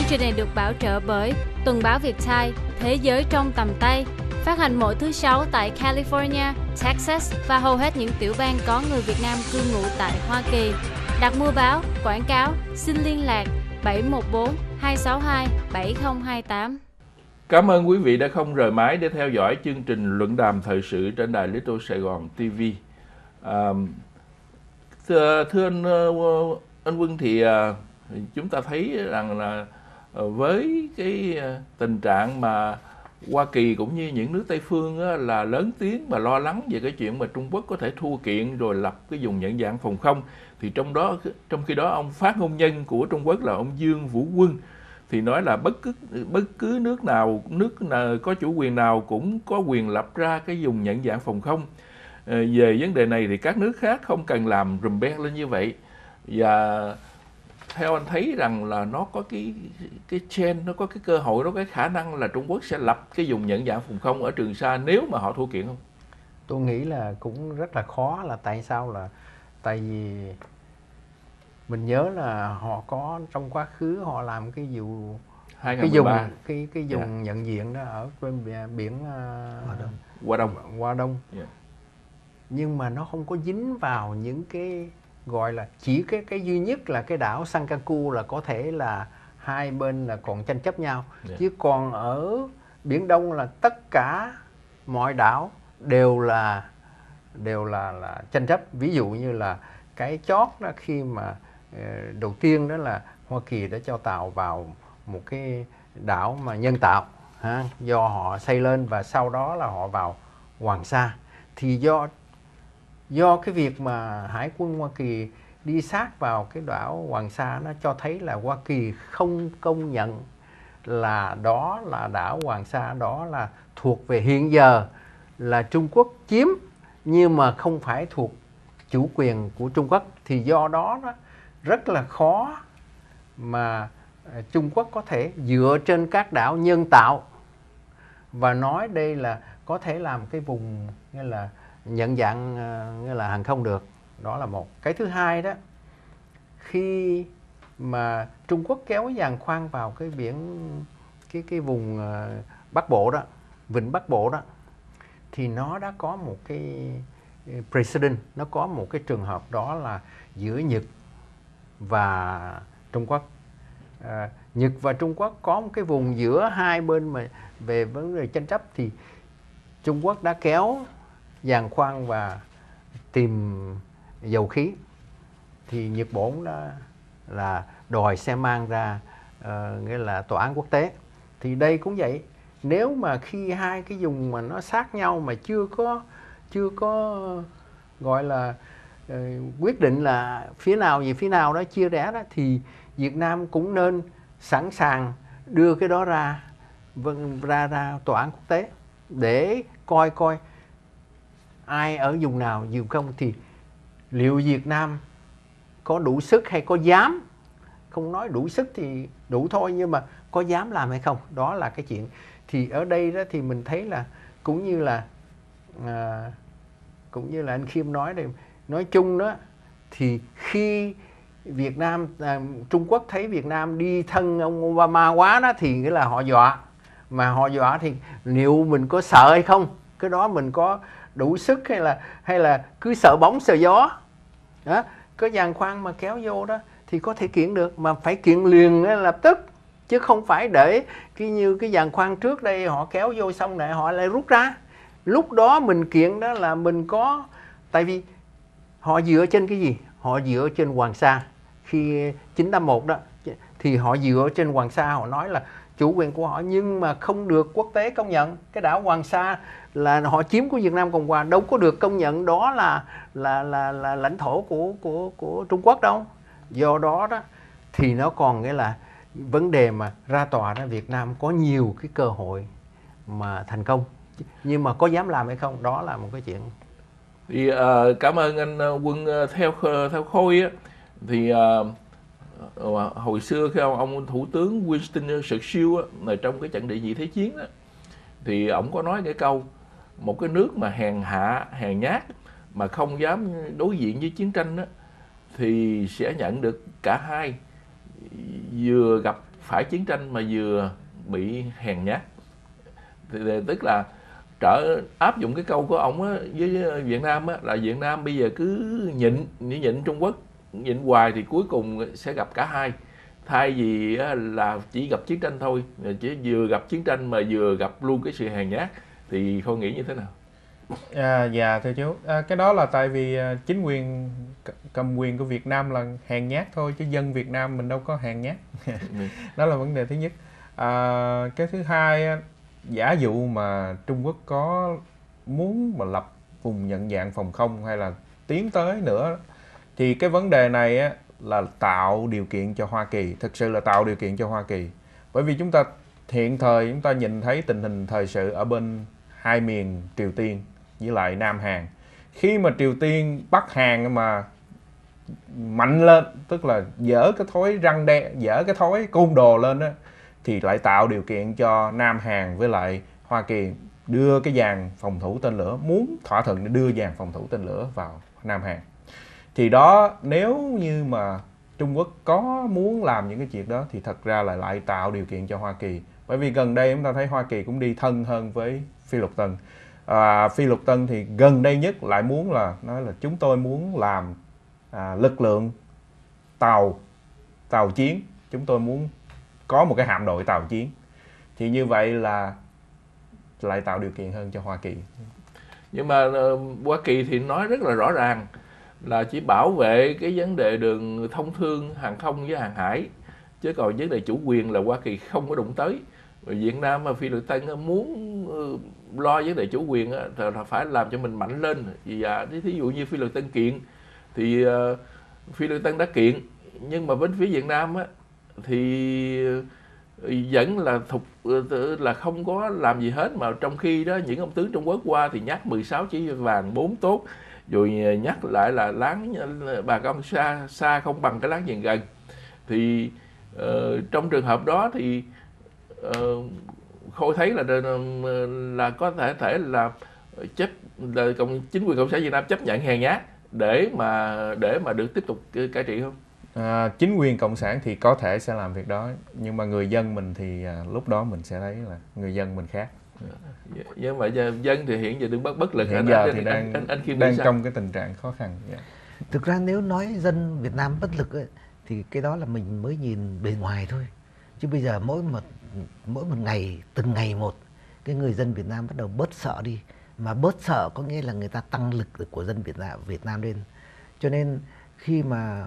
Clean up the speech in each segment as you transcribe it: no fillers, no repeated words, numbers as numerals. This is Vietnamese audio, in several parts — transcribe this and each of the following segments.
trình này được bảo trợ bởi Tuần báo Việt Time, Thế giới trong tầm tay, phát hành mỗi thứ Sáu tại California, Texas và hầu hết những tiểu bang có người Việt Nam cư ngụ tại Hoa Kỳ. Đặt mua báo, quảng cáo, xin liên lạc 714 262 7028. Cảm ơn quý vị đã không rời máy để theo dõi chương trình luận đàm thời sự trên đài Little Sài Gòn TV. Thưa anh Quân, thì chúng ta thấy rằng là với cái tình trạng mà Hoa Kỳ cũng như những nước Tây phương là lớn tiếng và lo lắng về cái chuyện mà Trung Quốc có thể thua kiện rồi lập cái vùng nhận dạng phòng không, thì trong khi đó ông phát ngôn nhân của Trung Quốc là ông Dương Vũ Quân thì nói là bất cứ nước nào có chủ quyền nào cũng có quyền lập ra cái vùng nhận dạng phòng không. Về vấn đề này thì các nước khác không cần làm rùm beng lên như vậy. Và theo anh thấy rằng là nó có cái trend, nó có cái cơ hội, nó có cái khả năng là Trung Quốc sẽ lập cái vùng nhận dạng phòng không ở Trường Sa nếu mà họ thua kiện không? Tôi nghĩ là cũng rất là khó. Là tại sao? Là tại vì mình nhớ là họ có trong quá khứ họ làm cái vụ 2013. cái vùng nhận diện đó ở bên biển Hoa Đông. Nhưng mà nó không có dính vào những cái gọi là chỉ cái duy nhất là cái đảo Senkaku là có thể là hai bên là còn tranh chấp nhau. Chứ còn ở Biển Đông là tất cả mọi đảo đều là tranh chấp. Ví dụ như là cái chót đó, khi mà đầu tiên đó là Hoa Kỳ đã cho tàu vào một cái đảo mà nhân tạo do họ xây lên, và sau đó là họ vào Hoàng Sa. Thì do cái việc mà Hải quân Hoa Kỳ đi sát vào cái đảo Hoàng Sa, nó cho thấy là Hoa Kỳ không công nhận là đó là đảo Hoàng Sa, đó là thuộc về hiện giờ là Trung Quốc chiếm, nhưng mà không phải thuộc chủ quyền của Trung Quốc. Thì do đó nó rất là khó mà Trung Quốc có thể dựa trên các đảo nhân tạo và nói đây là có thể làm cái vùng như là nhận dạng như là hàng không được. Đó là một. Cái thứ hai đó, khi mà Trung Quốc kéo giàn khoan vào cái biển, cái vùng Bắc Bộ đó, vịnh Bắc Bộ đó, thì nó đã có một cái precedent, nó có một cái trường hợp đó là giữa Nhật và Trung Quốc. Nhật và Trung Quốc có một cái vùng giữa hai bên mà về vấn đề tranh chấp, thì Trung Quốc đã kéo giàn khoan và tìm dầu khí, thì Nhật Bản đó là đòi sẽ mang ra nghĩa là tòa án quốc tế. Thì đây cũng vậy, nếu mà khi hai cái vùng mà nó sát nhau mà chưa có gọi là quyết định là phía nào về phía nào đó chia rẽ đó, thì Việt Nam cũng nên sẵn sàng đưa cái đó ra tòa án quốc tế để coi ai ở vùng nào vùng không, thì liệu Việt Nam có đủ sức hay có dám, không nói đủ sức thì đủ thôi, nhưng mà có dám làm hay không, đó là cái chuyện. Thì ở đây đó thì mình thấy là cũng như là anh Khiêm nói đây, nói chung đó, thì khi Việt Nam Trung Quốc thấy Việt Nam đi thân ông Obama quá đó, thì nghĩa là họ dọa. Mà họ dọa thì liệu mình có sợ hay không, cái đó mình có đủ sức hay là cứ sợ bóng sợ gió đó. Có giàn khoan mà kéo vô đó thì có thể kiện được, mà phải kiện liền lập tức, chứ không phải để như cái giàn khoan trước đây họ kéo vô xong lại họ lại rút ra. Lúc đó mình kiện đó là mình có, tại vì họ dựa trên cái gì? Họ dựa trên Hoàng Sa. Khi 981 đó thì họ dựa trên Hoàng Sa, họ nói là chủ quyền của họ, nhưng mà không được quốc tế công nhận. Cái đảo Hoàng Sa là họ chiếm của Việt Nam Cộng Hòa, đâu có được công nhận đó là lãnh thổ của Trung Quốc đâu. Do đó đó thì nó còn nghĩa là vấn đề mà ra tòa đó, Việt Nam có nhiều cái cơ hội mà thành công, nhưng mà có dám làm hay không, đó là một cái chuyện. Thì cảm ơn anh Quân. Theo Khôi á, thì hồi xưa khi ông thủ tướng Winston Churchill á, trong cái trận địa nhị thế chiến á, thì ông có nói cái câu một cái nước mà hèn hạ, hèn nhát mà không dám đối diện với chiến tranh á, thì sẽ nhận được cả hai, vừa gặp phải chiến tranh mà vừa bị hèn nhát. Thì tức là áp dụng cái câu của ông á, với Việt Nam á, là Việt Nam bây giờ cứ nhịn Trung Quốc, nhịn hoài thì cuối cùng sẽ gặp cả hai. Thay vì là chỉ gặp chiến tranh thôi, chỉ vừa gặp chiến tranh mà vừa gặp luôn cái sự hèn nhát, thì Khôi nghĩ như thế nào? Dạ thưa chú, cái đó là tại vì chính quyền cầm quyền của Việt Nam là hèn nhát thôi, chứ dân Việt Nam mình đâu có hèn nhát. Đó là vấn đề thứ nhất. Cái thứ hai, giả dụ mà Trung Quốc có muốn mà lập vùng nhận dạng phòng không hay là tiến tới nữa, thì cái vấn đề này á, là tạo điều kiện cho Hoa Kỳ, thực sự là tạo điều kiện cho Hoa Kỳ. Bởi vì chúng ta hiện thời chúng ta nhìn thấy tình hình thời sự ở bên hai miền Triều Tiên với lại Nam Hàn. Khi mà Triều Tiên bắt Hàn mà mạnh lên, tức là dỡ cái thói răng đe, dỡ cái thói côn đồ lên đó, thì lại tạo điều kiện cho Nam Hàn với lại Hoa Kỳ đưa cái dàn phòng thủ tên lửa, muốn thỏa thuận để đưa dàn phòng thủ tên lửa vào Nam Hàn. Thì đó, nếu như mà Trung Quốc có muốn làm những cái chuyện đó thì thật ra là lại tạo điều kiện cho Hoa Kỳ. Bởi vì gần đây chúng ta thấy Hoa Kỳ cũng đi thân hơn với Phi Lục Tân. Phi Lục Tân thì gần đây nhất lại muốn là nói là chúng tôi muốn làm lực lượng tàu chiến, chúng tôi muốn có một cái hạm đội tàu chiến. Thì như vậy là lại tạo điều kiện hơn cho Hoa Kỳ. Nhưng mà Hoa Kỳ thì nói rất là rõ ràng là chỉ bảo vệ cái vấn đề đường thông thương hàng không với hàng hải, chứ còn vấn đề chủ quyền là Hoa Kỳ không có đụng tới. Việt Nam và Phi Lục Tân muốn lo vấn đề chủ quyền là phải làm cho mình mạnh lên. Thí dụ như Phi Lục Tân kiện thì Phi Lục Tân đã kiện, nhưng mà bên phía Việt Nam á, thì vẫn là không có làm gì hết, mà trong khi đó những ông tướng Trung Quốc qua thì nhắc 16 chỉ vàng 4 tốt, rồi nhắc lại là láng bà con xa không bằng cái láng giềng gần. Thì trong trường hợp đó thì Khôi thấy là có thể là chính quyền Cộng sản Việt Nam chấp nhận hèn nhát để mà được tiếp tục cai trị không? Chính quyền Cộng sản thì có thể sẽ làm việc đó, nhưng mà người dân mình thì lúc đó mình sẽ thấy là người dân mình khác. Nhưng mà dân thì hiện giờ đứng bất lực, hiện giờ thì đang trong cái tình trạng khó khăn. Thực ra nếu nói dân Việt Nam bất lực ấy, thì cái đó là mình mới nhìn bề ngoài thôi. Chứ bây giờ mỗi một ngày, từng ngày một, cái người dân Việt Nam bắt đầu bớt sợ đi. Mà bớt sợ có nghĩa là người ta tăng lực của dân Việt Nam lên. Cho nên khi mà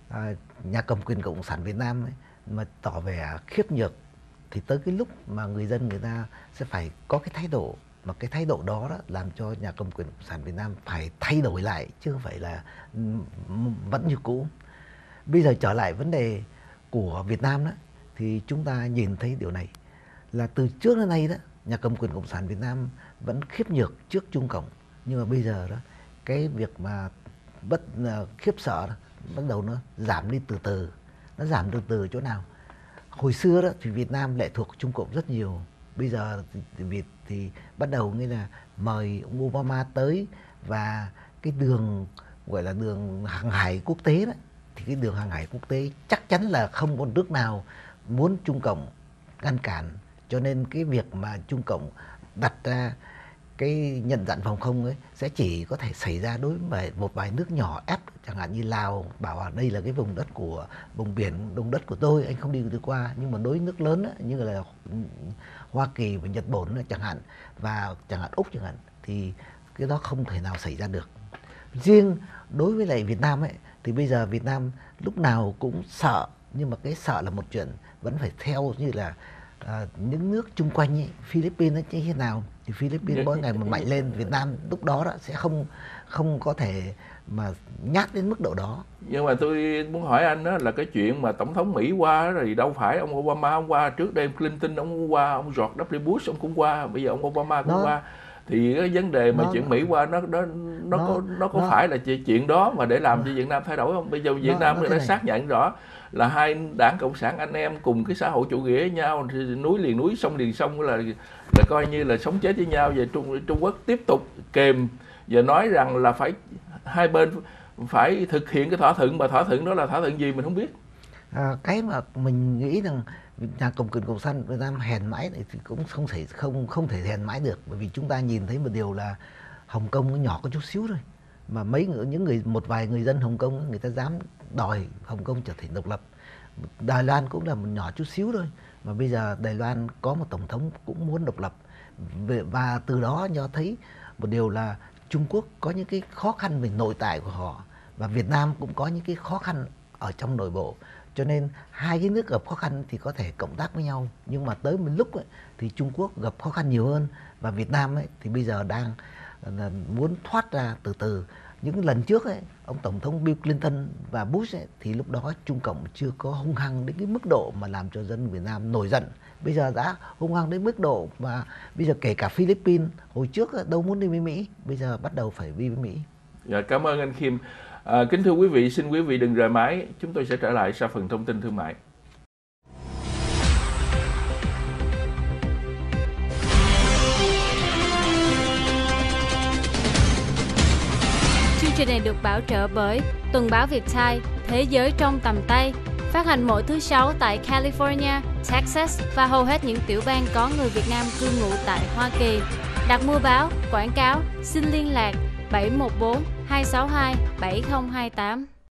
nhà cầm quyền Cộng sản Việt Nam ấy, mà tỏ vẻ khiếp nhược, thì tới cái lúc mà người dân người ta sẽ phải có cái thái độ, mà cái thái độ đó làm cho nhà cầm quyền Cộng sản Việt Nam phải thay đổi lại, chứ không phải là vẫn như cũ. Bây giờ trở lại vấn đề của Việt Nam đó, thì chúng ta nhìn thấy điều này là từ trước đến nay đó, nhà cầm quyền Cộng sản Việt Nam vẫn khiếp nhược trước Trung Cộng, nhưng mà bây giờ đó, cái việc mà khiếp sợ đó, bắt đầu nó giảm đi từ từ. Nó giảm từ từ chỗ nào? Hồi xưa đó thì Việt Nam lệ thuộc Trung Cộng rất nhiều. Bây giờ thì bắt đầu nghĩa là mời ông Obama tới, và cái đường gọi là đường hàng hải quốc tế đó, thì cái đường hàng hải quốc tế chắc chắn là không có nước nào muốn Trung Cộng ngăn cản. Cho nên cái việc mà Trung Cộng đặt ra cái nhận dạng phòng không ấy sẽ chỉ có thể xảy ra đối với một vài nước nhỏ ép, chẳng hạn như Lào bảo đây là cái vùng đất của vùng biển, vùng đất của tôi, anh không đi được qua. Nhưng mà đối với nước lớn ấy, như là Hoa Kỳ và Nhật Bản chẳng hạn, và chẳng hạn Úc chẳng hạn, thì cái đó không thể nào xảy ra được. Riêng đối với lại Việt Nam ấy, thì bây giờ Việt Nam lúc nào cũng sợ, nhưng mà cái sợ là một chuyện, vẫn phải theo như là những nước chung quanh ấy, Philippines như thế nào thì Philippines mỗi ngày mà mạnh lên, Việt Nam lúc đó sẽ không có thể mà nhát đến mức độ đó. Nhưng mà tôi muốn hỏi anh đó là cái chuyện mà tổng thống Mỹ qua rồi đâu phải ông Obama ông qua, trước đây Clinton ông qua, ông George W. Bush ông cũng qua, bây giờ ông Obama cũng qua. Thì cái vấn đề mà chuyện Mỹ qua nó có phải là chuyện đó mà để làm cho Việt Nam thay đổi không? Bây giờ Việt Nam đã xác nhận rõ là hai đảng cộng sản anh em cùng cái xã hội chủ nghĩa với nhau, núi liền núi, sông liền sông, là coi như là sống chết với nhau. Về Trung Quốc tiếp tục kèm và nói rằng là phải hai bên phải thực hiện cái thỏa thuận, mà thỏa thuận đó là thỏa thuận gì mình không biết. Cái mà mình nghĩ rằng nhà cầm quyền cộng sản Việt Nam hèn mãi thì cũng không thể hèn mãi được, bởi vì chúng ta nhìn thấy một điều là Hồng Kông nó nhỏ có chút xíu thôi, mà một vài người dân Hồng Kông người ta dám đòi Hồng Kông trở thành độc lập. Đài Loan cũng là một nhỏ chút xíu thôi, mà bây giờ Đài Loan có một tổng thống cũng muốn độc lập, và từ đó cho thấy một điều là Trung Quốc có những cái khó khăn về nội tại của họ, và Việt Nam cũng có những cái khó khăn ở trong nội bộ. Cho nên hai cái nước gặp khó khăn thì có thể cộng tác với nhau, nhưng mà tới một lúc ấy, thì Trung Quốc gặp khó khăn nhiều hơn, và Việt Nam ấy, thì bây giờ đang muốn thoát ra từ từ. Những lần trước ấy, ông Tổng thống Bill Clinton và Bush ấy, thì lúc đó Trung Cộng chưa có hung hăng đến cái mức độ mà làm cho dân Việt Nam nổi giận. Bây giờ đã hung hăng đến mức độ mà bây giờ kể cả Philippines hồi trước đâu muốn đi với Mỹ, bây giờ bắt đầu phải đi với Mỹ. Dạ, cảm ơn anh Khiêm. Kính thưa quý vị, xin quý vị đừng rời máy, chúng tôi sẽ trở lại sau phần thông tin thương mại. Chương trình này được bảo trợ bởi Tuần báo Việt Thai, Thế giới trong tầm tay, phát hành mỗi thứ Sáu tại California, Texas và hầu hết những tiểu bang có người Việt Nam cư ngụ tại Hoa Kỳ. Đặt mua báo, quảng cáo, xin liên lạc 714 262 7028.